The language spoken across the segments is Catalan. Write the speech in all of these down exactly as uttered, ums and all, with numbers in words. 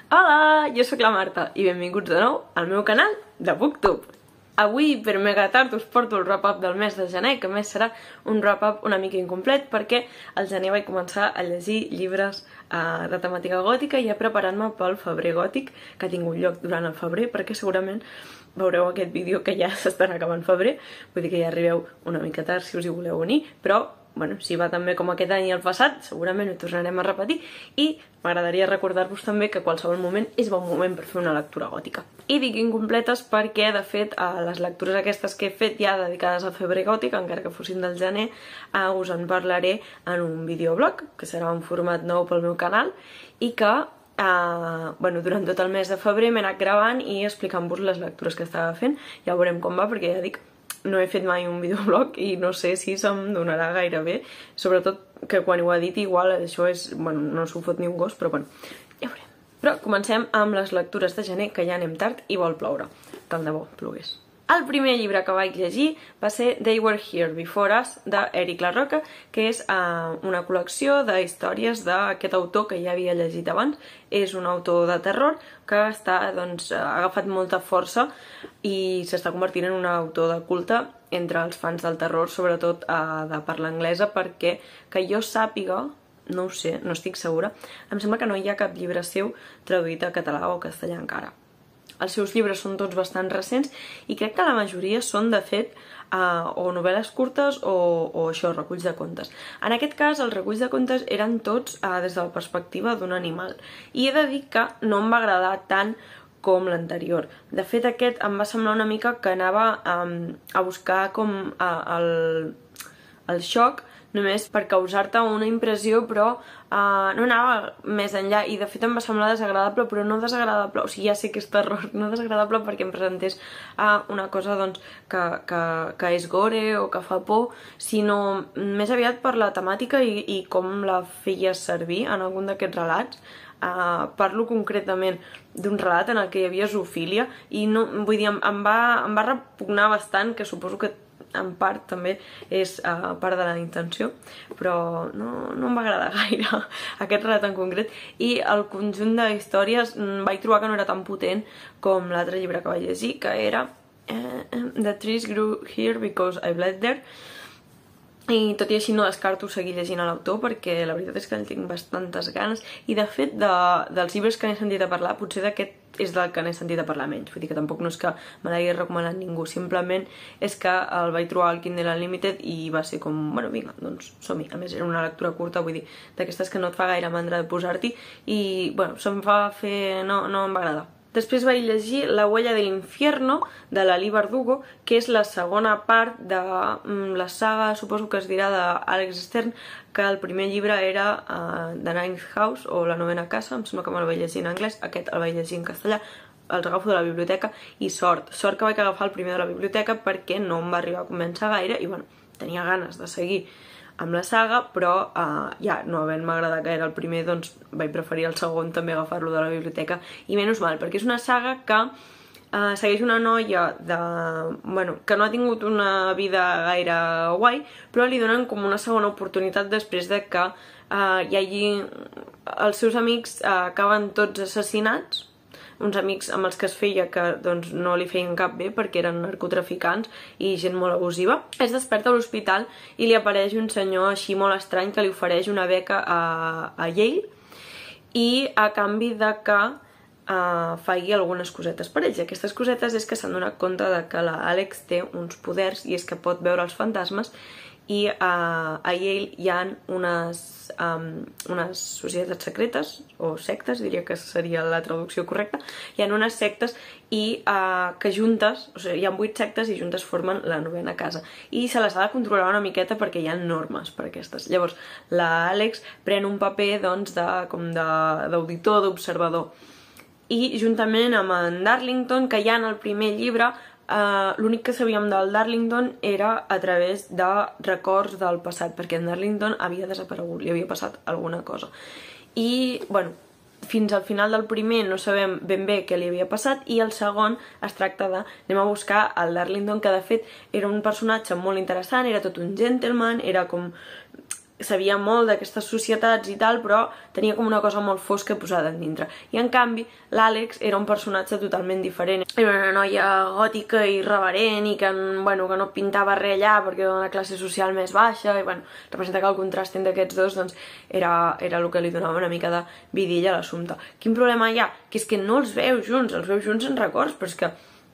Hola, jo sóc la Marta i benvinguts de nou al meu canal de Booktube. Avui, per mega tard, us porto el wrap-up del mes de gener, que a més serà un wrap-up una mica incomplet perquè al gener vaig començar a llegir llibres uh, de temàtica gòtica i ja preparant-me pel febrer gòtic, que ha tingut lloc durant el febrer, perquè segurament veureu aquest vídeo que ja s'estan acabant febrer, vull dir que ja arribeu una mica tard si us hi voleu unir, però bueno, si va tan bé com aquest any i el passat, segurament ho tornarem a repetir i m'agradaria recordar-vos també que qualsevol moment és bon moment per fer una lectura gòtica. I dic incompletes perquè, de fet, les lectures aquestes que he fet ja dedicades al febrer gòtic, encara que fossin del gener, us en parlaré en un videoblog, que serà un format nou pel meu canal, i que Uh, bueno, durant tot el mes de febrer m'he anat gravant i explicant-vos les lectures que estava fent. Ja veurem com va, perquè ja dic, no he fet mai un videoblog i no sé si se'm donarà gaire bé, sobretot que quan ho editi igual això és, bueno, no s'ho fot ni un gos, però bueno, ja veurem. Però comencem amb les lectures de gener, que ja anem tard i vol ploure, tant de bo plogués. El primer llibre que vaig llegir va ser They Were Here Before Us, d'Eric La Roca, que és uh, una col·lecció de històries d'aquest autor que ja havia llegit abans. És un autor de terror que està, doncs, ha agafat molta força i s'està convertint en un autor de culte entre els fans del terror, sobretot uh, de parla anglesa, perquè que jo sàpiga, no ho sé, no estic segura, em sembla que no hi ha cap llibre seu traduït a català o castellà encara. Els seus llibres són tots bastant recents i crec que la majoria són, de fet, uh, o novel·les curtes o, o això, reculls de contes. En aquest cas, els reculls de contes eren tots uh, des de la perspectiva d'un animal. I he de dir que no em va agradar tant com l'anterior. De fet, aquest em va semblar una mica que anava um, a buscar com uh, el, el xoc, només per causar-te una impressió, però uh, no anava més enllà, i de fet em va semblar desagradable, però no desagradable, o sigui, ja sé que és terror, no desagradable perquè em presentés uh, una cosa doncs, que, que, que és gore o que fa por, sinó més aviat per la temàtica i, i com la feia servir en algun d'aquests relats. Uh, parlo concretament d'un relat en el que hi havia zoofília i no, vull dir, em, em, va, em va repugnar bastant, que suposo que en part també és uh, part de la intenció, però no, no em va agradar gaire aquest relat en concret, i el conjunt de històries vaig trobar que no era tan potent com l'altre llibre que vaig llegir, que era uh, The Trees Grew Here Because I Bled There, i tot i així no descarto seguir llegint a l'autor perquè la veritat és que en tinc bastantes ganes, i de fet de, dels llibres que n'he sentit a parlar, potser d'aquest és del que n'he sentit a parlar menys, vull dir que tampoc no és que me l'hagi recomanat ningú, simplement és que el vaig trobar al Kindle Unlimited i va ser com, bueno, vinga, doncs som-hi. A més era una lectura curta, vull dir, d'aquestes que no et fa gaire mandra de posar-t'hi, i bueno, se'm fa fer... no, no em va agradar. Després vaig llegir La huella de l'infierno, de l'Ali Verdugo, que és la segona part de la saga, suposo que es dirà, d'Alex Stern, que el primer llibre era uh, The Ninth House, o La novena casa, em sembla que me'l vaig llegir en anglès, aquest el vaig llegir en castellà, els agafo de la biblioteca, i sort, sort que vaig agafar el primer de la biblioteca perquè no em va arribar a convèncer gaire, i bueno, tenia ganes de seguir amb la saga, però uh, ja no havent-me agradat gaire el primer, doncs vaig preferir el segon també agafar-lo de la biblioteca, i menys mal, perquè és una saga que uh, segueix una noia de, bueno, que no ha tingut una vida gaire guai, però li donen com una segona oportunitat després de que uh, hi hagi... els seus amics uh, acaben tots assassinats, uns amics amb els que es feia que doncs, no li feien cap bé perquè eren narcotraficants i gent molt abusiva. Es desperta a l'hospital i li apareix un senyor així molt estrany que li ofereix una beca a, a Yale, i a canvi de que uh, faci algunes cosetes per ells. I aquestes cosetes és que s'han donat compte de que l'Àlex té uns poders, i és que pot veure els fantasmes, i uh, a Yale hi ha unes, um, unes societats secretes, o sectes, diria que seria la traducció correcta. Hi ha unes sectes i uh, que juntes, o sigui, hi ha vuit sectes i juntes formen la novena casa. I se les ha de controlar una miqueta perquè hi ha normes per aquestes. Llavors, l'Àlex pren un paper doncs, de, com d'auditor, d'observador. I juntament amb en Darlington, que hi ha en el primer llibre, Uh, l'únic que sabíem del Darlington era a través de records del passat, perquè en Darlington havia desaparegut, li havia passat alguna cosa. I, bueno, fins al final del primer no sabem ben bé què li havia passat, i el segon es tracta de anem a buscar el Darlington, que de fet era un personatge molt interessant, era tot un gentleman, era com... sabia molt d'aquestes societats i tal, però tenia com una cosa molt fosca posada en dintre. I en canvi, l'Àlex era un personatge totalment diferent. Era una noia gòtica i irreverent i que, bueno, que no pintava res allà perquè era una classe social més baixa i, bueno, representa que el contrast entre aquests dos, doncs, era, era el que li donava una mica de vidilla a l'assumpte. Quin problema hi ha? Que és que no els veus junts, els veus junts en records, però és que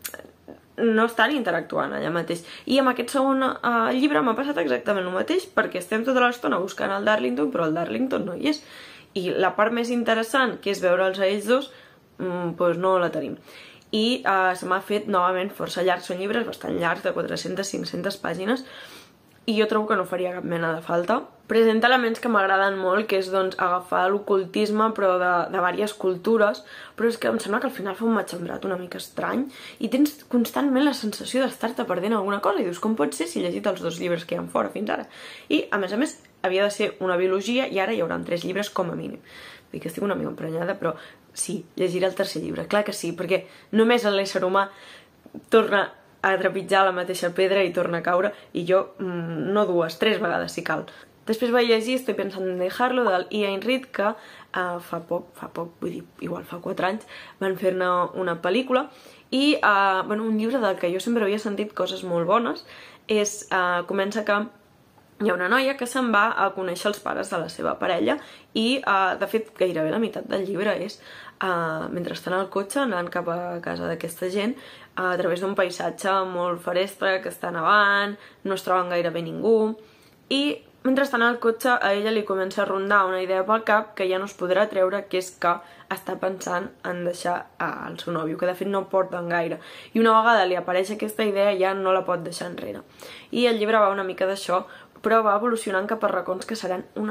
no estan interactuant allà mateix. I amb aquest segon uh, llibre m'ha passat exactament el mateix, perquè estem tota l'estona buscant el Darlington, però el Darlington no hi és. I la part més interessant, que és veure'ls a ells dos, mmm, doncs no la tenim. I uh, se m'ha fet novament força llargs, són llibres bastant llargs, de quatre-centes a cinc-centes pàgines, i jo trobo que no faria cap mena de falta. Presenta elements que m'agraden molt, que és doncs, agafar l'ocultisme però de, de diverses cultures, però és que em sembla que al final fa un matxembrat una mica estrany i tens constantment la sensació d'estar-te perdent alguna cosa i dius, com pot ser si he llegit els dos llibres que hi ha fora fins ara? I, a més a més, havia de ser una biologia i ara hi haurà tres llibres com a mínim. Vull dir que estic una mica emprenyada, però sí, llegiré el tercer llibre, clar que sí, perquè només l'ésser humà torna a trepitjar la mateixa pedra i torna a caure, i jo mmm, no dues, tres vegades si cal. Després vaig llegir Estoy pensando en dejarlo, del Ian Reid, que uh, fa poc, fa poc, vull dir, igual fa quatre anys, van fer-ne una pel·lícula, i uh, bueno, un llibre del que jo sempre havia sentit coses molt bones, és, uh, comença que hi ha una noia que se'n va a conèixer els pares de la seva parella i, uh, de fet, gairebé la meitat del llibre és uh, mentre estan al cotxe anant cap a casa d'aquesta gent uh, a través d'un paisatge molt ferestre que està nevant, no es troben gairebé ningú i mentre estan al cotxe a ella li comença a rondar una idea pel cap que ja no es podrà treure, que és que està pensant en deixar el seu nòvio, que de fet no porten gaire. I una vegada li apareix aquesta idea ja no la pot deixar enrere. I el llibre va una mica d'això, però va evolucionant cap a racons que seran una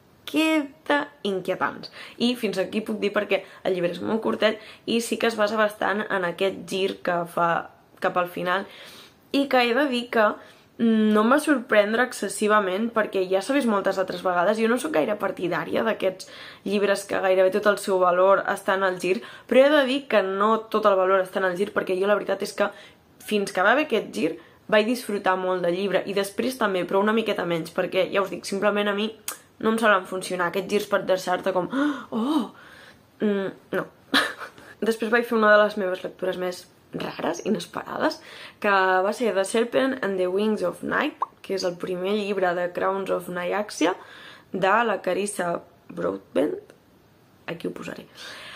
miqueta inquietants. I fins aquí puc dir perquè el llibre és molt curtet i sí que es basa bastant en aquest gir que fa cap al final i que he de dir que no em va sorprendre excessivament perquè ja s'ha vist moltes altres vegades. Jo no sóc gaire partidària d'aquests llibres que gairebé tot el seu valor està en el gir, però he de dir que no tot el valor està en el gir perquè jo la veritat és que fins que va haver aquest gir vaig disfrutar molt del llibre i després també, però una miqueta menys, perquè ja us dic, simplement a mi no em solen funcionar aquests girs per deixar-te com oh, mm, no. Després vaig fer una de les meves lectures més rares, inesperades, que va ser The Serpent and the Wings of Night, que és el primer llibre de Crowns of Nyaxia de la Carissa Broadbent, aquí ho posaré,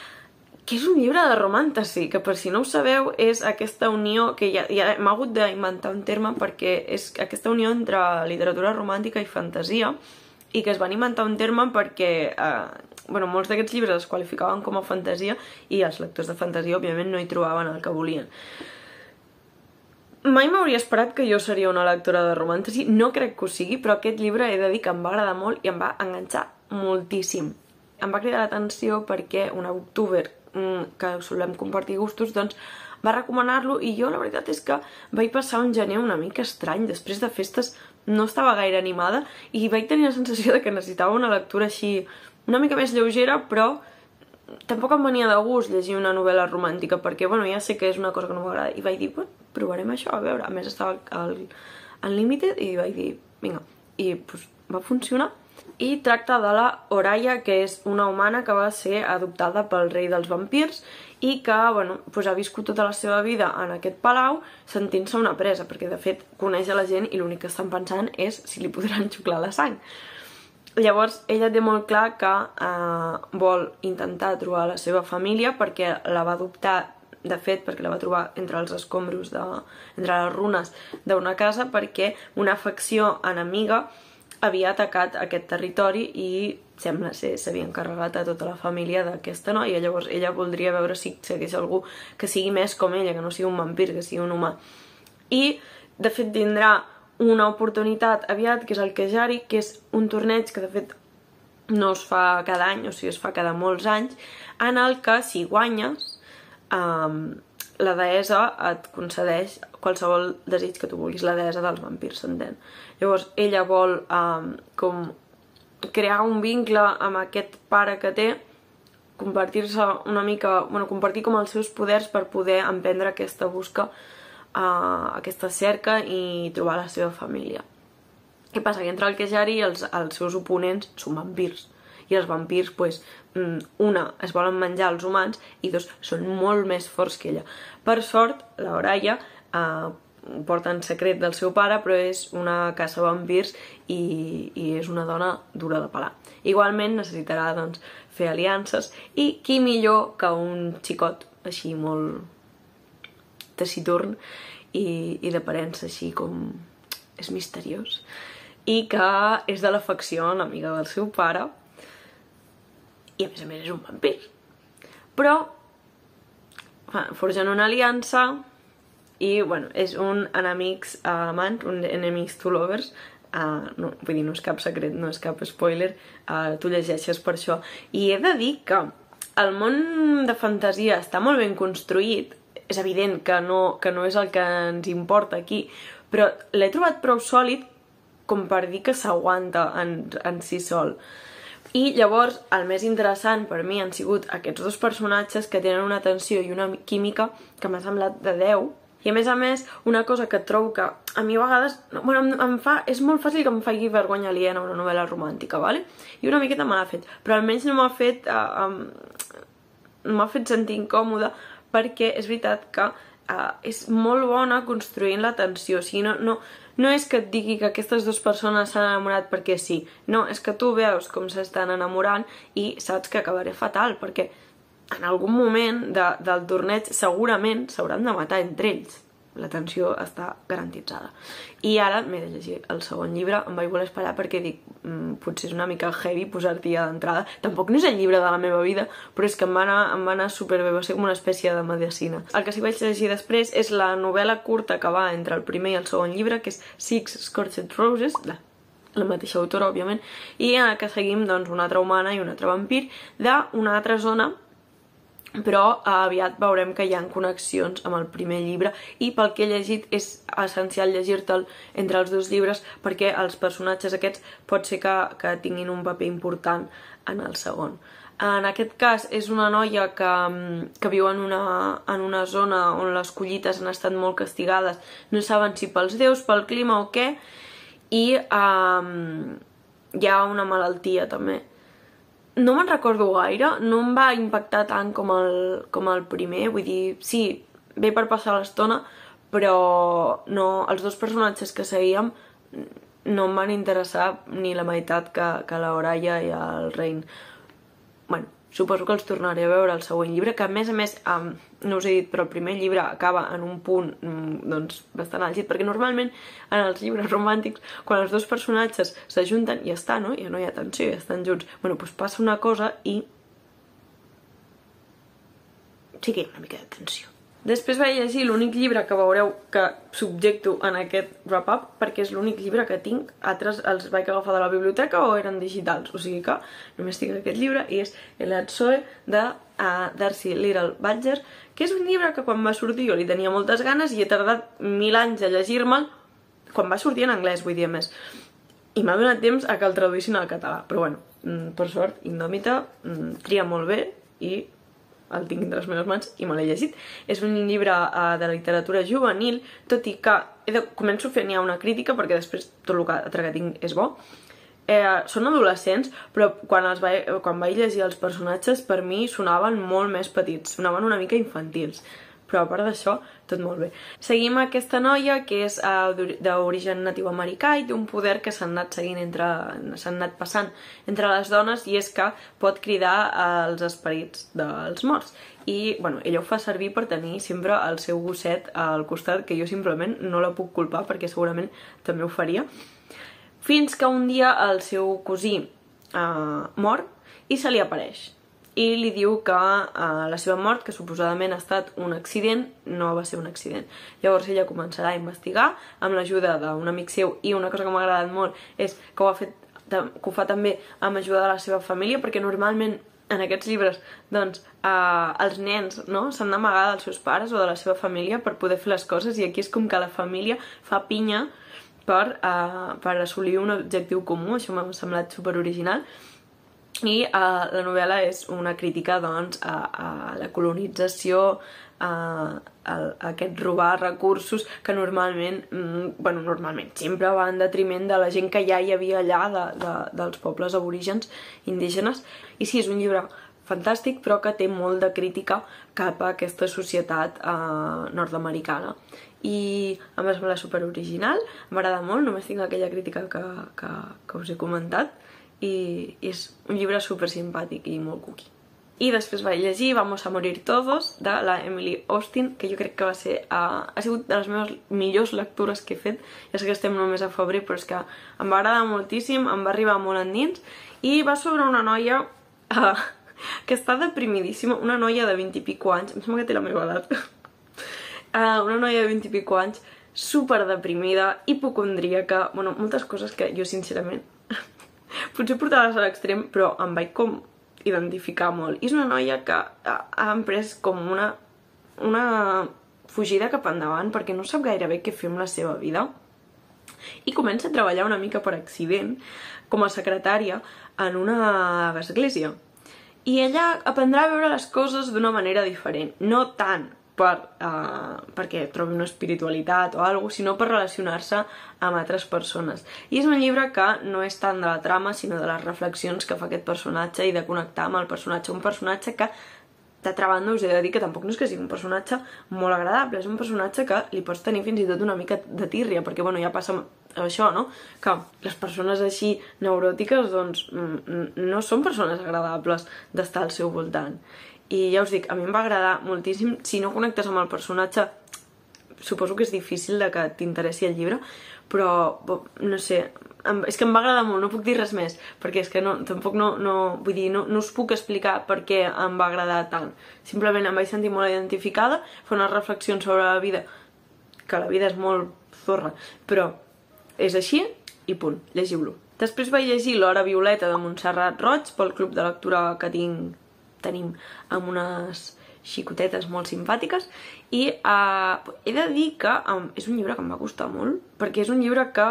que és un llibre de romantasy, que per si no ho sabeu és aquesta unió, que ja, ja m'ha hagut d'inventar un terme perquè és aquesta unió entre literatura romàntica i fantasia, i que es van inventar un terme perquè eh, bueno, molts d'aquests llibres es qualificaven com a fantasia i els lectors de fantasia òbviament no hi trobaven el que volien. Mai m'hauria esperat que jo seria una lectora de romantasy, no crec que ho sigui, però aquest llibre he de dir que em va agradar molt i em va enganxar moltíssim. Em va cridar l'atenció perquè una booktuber que solem compartir gustos, doncs va recomanar-lo i jo la veritat és que vaig passar un gener una mica estrany, després de festes no estava gaire animada i vaig tenir la sensació de que necessitava una lectura així una mica més lleugera, però tampoc em venia de gust llegir una novel·la romàntica perquè, bueno, ja sé que és una cosa que no m'agrada i vaig dir, bueno, provarem això, a veure, a més estava al Unlimited i vaig dir, vinga, i pues, va funcionar. I tracta de la Oraya, que és una humana que va ser adoptada pel rei dels vampirs i que, bueno, pues ha viscut tota la seva vida en aquest palau sentint-se una presa, perquè de fet coneix a la gent i l'únic que estan pensant és si li podran xuclar la sang. Llavors ella té molt clar que eh, vol intentar trobar la seva família perquè la va adoptar, de fet, perquè la va trobar entre els escombros, de, entre les runes d'una casa, perquè una facció enemiga havia atacat aquest territori i sembla ser s'havia encarregat a tota la família d'aquesta noia. Llavors ella voldria veure si segueix algú que sigui més com ella, que no sigui un vampir, que sigui un humà. I, de fet, tindrà una oportunitat aviat, que és el Kejari, que és un torneig que, de fet, no es fa cada any, o sigui, es fa cada molts anys, en el que, si guanyes, um, la deessa et concedeix qualsevol desig que tu vulguis, la deessa dels vampirs, s'entén. Llavors, ella vol um, com crear un vincle amb aquest pare que té, compartir-se una mica, bueno, compartir com els seus poders per poder emprendre aquesta busca, uh, aquesta cerca i trobar la seva família. Què passa? Que entra al Kejari i els, els seus oponents són vampirs. I els vampirs, pues, una, es volen menjar els humans i dos, són molt més forts que ella. Per sort, la Oraya eh, porta en secret del seu pare, però és una caça vampirs i, i és una dona dura de pelar. Igualment necessitarà, doncs, fer aliances i qui millor que un xicot així molt taciturn i, i d'aparença així com és misteriós i que és de la facció enemiga del seu pare i a més a més és un vampir. Però forgen una aliança i, bueno, és un enemics uh, amants, un enemies to lovers. Uh, no, vull dir, no és cap secret, no és cap spoiler, uh, tu llegeixes per això. I he de dir que el món de fantasia està molt ben construït, és evident que no, que no és el que ens importa aquí, però l'he trobat prou sòlid com per dir que s'aguanta en, en si sol. I llavors el més interessant per mi han sigut aquests dos personatges que tenen una tensió i una química que m'ha semblat de deu. I a més a més, una cosa que trobo que a mi a vegades, bueno, em, em fa, és molt fàcil que em faci vergonya aliena una novel·la romàntica, vale? I una miqueta me l'ha fet, però almenys no m'ha fet, uh, um, no m'ha fet sentir incòmoda perquè és veritat que uh, és molt bona construint la tensió, o sigui, no, no, no és que et digui que aquestes dues persones s'han enamorat perquè sí, no, és que tu veus com s'estan enamorant i saps que acabaré fatal, perquè en algun moment de, del torneig segurament s'hauran de matar entre ells. La tensió està garantitzada. I ara m'he de llegir el segon llibre, em vaig voler esperar perquè dic, mmm, potser és una mica heavy posar-t'hi ja d'entrada. Tampoc no és el llibre de la meva vida, però és que em va anar, em va anar superbé, va ser com una espècie de medicina. El que sí vaig llegir després és la novel·la curta que va entre el primer i el segon llibre, que és Six Scorched Roses, la, la mateixa autora, òbviament, i en el que seguim doncs, una altra humana i un altre vampir d'una altra zona, però aviat veurem que hi ha connexions amb el primer llibre i pel que he llegit és essencial llegir-te'l entre els dos llibres perquè els personatges aquests pot ser que, que tinguin un paper important en el segon. En aquest cas és una noia que, que viu en una, en una zona on les collites han estat molt castigades, no saben si pels déus, pel clima o què, i um, hi ha una malaltia també. No me'n recordo gaire, no em va impactar tant com el, com el primer, vull dir, sí, ve per passar l'estona, però no, els dos personatges que seguíem no em van interessar ni la meitat que, que la Oraya i el Rein. Bueno, suposo que els tornaré a veure el següent llibre, que a més a més, um, no us he dit, però el primer llibre acaba en un punt um, doncs, bastant àlgid, perquè normalment en els llibres romàntics, quan els dos personatges s'ajunten, ja està, no? Ja no hi ha tensió, ja estan junts. Bueno, doncs passa una cosa i sí que hi ha una mica de tensió. Després vaig llegir l'únic llibre que veureu que subjecto en aquest wrap-up, perquè és l'únic llibre que tinc. Altres els vaig agafar de la biblioteca o eren digitals, o sigui que només tinc aquest llibre i és El Atsoe de uh, Darcy Little Badger, que és un llibre que quan va sortir jo li tenia moltes ganes i he tardat mil anys a llegir-me'l quan va sortir en anglès, vull dir, a més. I m'ha donat temps a que el traduïssin al català, però bueno, per sort, Indòmita tria molt bé i el tinc entre les meves mans i me l'he llegit. És un llibre uh, de literatura juvenil, tot i que he de, començo fent ja una crítica perquè després tot el que altre que tinc és bo. Eh, són adolescents, però quan, els vaig, quan vaig llegir els personatges per mi sonaven molt més petits, sonaven una mica infantils. Però a part d'això, tot molt bé. Seguim aquesta noia que és uh, d'origen natiu americà i té un poder que s'han anat seguint entre, s'han anat passant entre les dones i és que pot cridar als esperits dels morts. I, bueno, ella ho fa servir per tenir sempre el seu gosset al costat, que jo simplement no la puc culpar perquè segurament també ho faria. Fins que un dia el seu cosí uh, mor i se li apareix. I li diu que uh, la seva mort, que suposadament ha estat un accident, no va ser un accident. Llavors ella començarà a investigar amb l'ajuda d'un amic seu i una cosa que m'ha agradat molt és que ho, ha fet, que ho fa també amb ajuda de la seva família, perquè normalment en aquests llibres doncs, uh, els nens no, s'han d'amagar dels seus pares o de la seva família per poder fer les coses i aquí és com que la família fa pinya per, uh, per assolir un objectiu comú, això m'ha semblat superoriginal. I uh, la novel·la és una crítica, doncs, a, a la colonització, a, a, a aquest robar recursos que normalment, mm, bueno, normalment, sempre va en detriment de la gent que ja hi havia allà, de, de, dels pobles aborígens indígenes. I sí, és un llibre fantàstic, però que té molt de crítica cap a aquesta societat eh, nord-americana. I em va semblar superoriginal, m'agrada molt, només tinc aquella crítica que, que, que us he comentat, i és un llibre super simpàtic i molt cookie. I després vaig llegir Vamos a morir todos, de la Emily Austin, que jo crec que va ser, uh, ha sigut de les meves millors lectures que he fet. Ja sé que estem només a febrer, però és que em va agradar moltíssim, em va arribar molt endins, i va sobre una noia uh, que està deprimidíssima, una noia de vint i pico anys, em sembla que té la meva edat, uh, una noia de vint i pico anys, super deprimida, hipocondríaca, bueno, moltes coses que jo sincerament potser portades a l'extrem, però em vaig com identificar molt. I és una noia que ha, ha emprès com una, una fugida cap endavant perquè no sap gaire bé què fer amb la seva vida i comença a treballar una mica per accident com a secretària en una església. I ella aprendrà a veure les coses d'una manera diferent, no tant per, uh, perquè trobi una espiritualitat o alguna cosa, sinó per relacionar-se amb altres persones. I és un llibre que no és tant de la trama, sinó de les reflexions que fa aquest personatge i de connectar amb el personatge. Un personatge que, d'altra banda, us he de dir que tampoc no és que sigui un personatge molt agradable, és un personatge que li pots tenir fins i tot una mica de tírria, perquè, bueno, ja passa això, no? Que les persones així neuròtiques, doncs, no són persones agradables d'estar al seu voltant. I ja us dic, a mi em va agradar moltíssim. Si no connectes amb el personatge, suposo que és difícil de que t'interessi el llibre, però, no sé, és que em va agradar molt, no puc dir res més, perquè és que no, tampoc no, no, vull dir, no, no us puc explicar per què em va agradar tant. Simplement em vaig sentir molt identificada, fer unes reflexions sobre la vida, que la vida és molt zorra, però és així i punt, llegiu-lo. Després vaig llegir L'hora violeta de Montserrat Roig pel club de lectura que tinc tenim amb unes xicotetes molt simpàtiques i uh, he de dir que um, és un llibre que em va costar molt perquè és un llibre que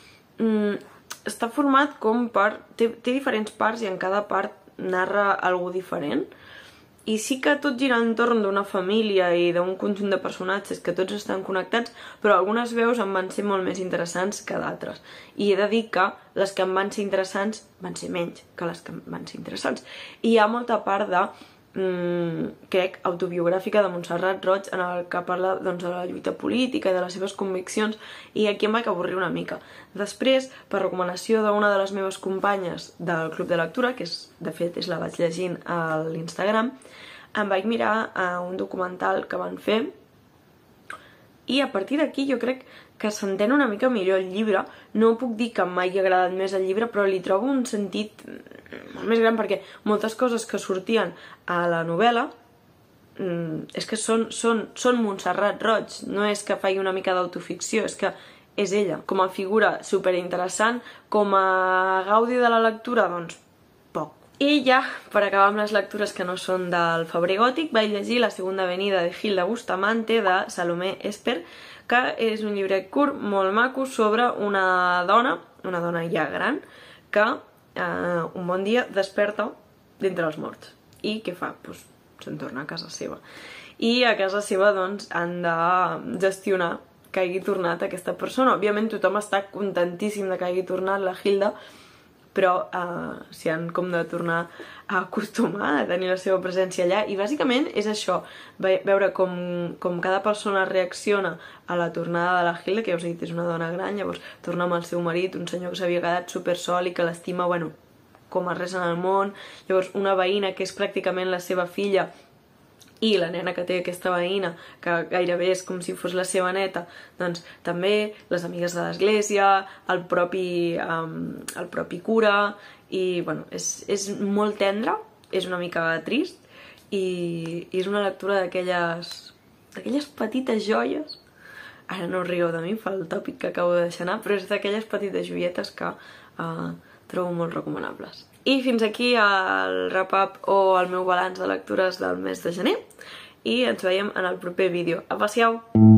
um, està format com per... Té, té diferents parts i en cada part narra alguna diferent i sí que tot gira entorn d'una família i d'un conjunt de personatges que tots estan connectats, però algunes veus em van ser molt més interessants que d'altres. I he de dir que les que em van ser interessants van ser menys que les que em van ser interessants. I hi ha molta part de, mmm, crec, autobiogràfica de Montserrat Roig en el que parla, doncs, de la lluita política i de les seves conviccions, i aquí em vaig avorrir una mica. Després, per recomanació d'una de les meves companyes del club de lectura, que és, de fet és la vaig llegint a l'Instagram, em vaig mirar uh, un documental que van fer i a partir d'aquí jo crec que s'entén una mica millor el llibre. No puc dir que m'hagi agradat més el llibre, però li trobo un sentit molt més gran perquè moltes coses que sortien a la novel·la mm, és que són, són, són Montserrat Roig, no és que faci una mica d'autoficció, és que és ella. Com a figura superinteressant, com a gaudi de la lectura, doncs poc. I ja, per acabar amb les lectures que no són del febrer gòtic, vaig llegir La segunda avenida de Hilda Bustamante de Salomé Esper, que és un llibre curt, molt maco, sobre una dona, una dona ja gran, que eh, un bon dia desperta d'entre els morts. I què fa? Pues, se'n torna a casa seva. I a casa seva, doncs, han de gestionar que hagi tornat aquesta persona. Òbviament tothom està contentíssim de que hagi tornat la Hilda, però uh, s'hi han com de tornar a acostumar a tenir la seva presència allà, i bàsicament és això, veure com, com cada persona reacciona a la tornada de la Hilda, que ja us he dit, és una dona gran, llavors torna amb el seu marit, un senyor que s'havia quedat super sol i que l'estima, bueno, com a res en el món, llavors una veïna que és pràcticament la seva filla, i la nena que té aquesta veïna, que gairebé és com si fos la seva neta, doncs també les amigues de l'església, el propi, um, el propi cura, i bueno, és, és molt tendre, és una mica trist, i, i és una lectura d'aquelles d'aquelles petites joies, ara no us rieu de mi, fa el tòpic que acabo de deixar anar, però és d'aquelles petites joietes que uh, trobo molt recomanables. I fins aquí el wrap-up o el meu balanç de lectures del mes de gener i ens veiem en el proper vídeo. Apa, siau!